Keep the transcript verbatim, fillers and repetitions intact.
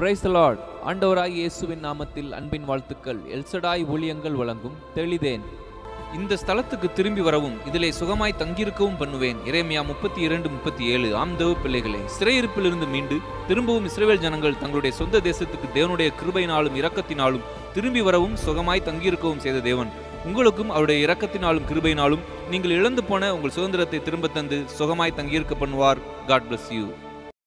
Praise the Lord. ஆண்டவராய் இயேசுவின் நாமத்தில் அன்பின் வாழ்த்துக்கள். எல்சடாய் ஊழியங்கள் வழங்கும் தெளிதேன். இந்த ஸ்தலத்துக்கு திரும்பி வரவும் இதிலே சுகமாய் தங்கியிருக்கவும் பண்ணுவேன். எரேமியா முப்பத்தி இரண்டு முப்பத்தி ஏழு. ஆம் தேவ பிள்ளைகளே, சிறையிருப்பிலிருந்து மீண்டு திரும்பவும் இஸ்ரவேல் ஜனங்கள் தங்களுடைய சொந்த தேசத்துக்கு தேவனுடைய கிருபையினாலும் இரக்கத்தினாலும் திரும்பி வரவும் சுகமாய் தங்கியிருக்கவும் செய்த தேவன் உங்களுக்கும் அவருடைய இரக்கத்தினாலும் கிருபையினாலும் நீங்கள் இழந்து போன உங்கள் சுதந்திரத்தை திரும்ப தந்து சுகமாய் தங்கியிருக்க பண்ணுவார். God bless you.